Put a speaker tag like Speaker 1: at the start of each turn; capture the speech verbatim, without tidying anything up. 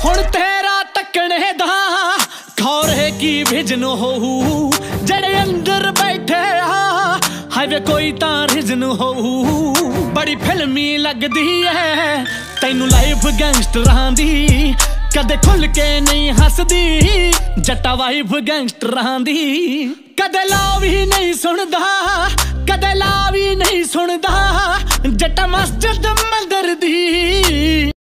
Speaker 1: हुण तेरा तकने दा खौरे की विजन होऊ जड़े अंदर बैठे आ हावे कोई तां रिजन होऊ बड़ी फिल्मी लगदी है तैनू लाइफ गैंगस्टरां दी कदे खुल के नहीं हसदी जट्टा वाइफ गैंगस्टरां दी कदे ला भी नहीं सुनदा कदे ला भी नहीं सुनदा जट्टा मस्जिद मंदिर दी।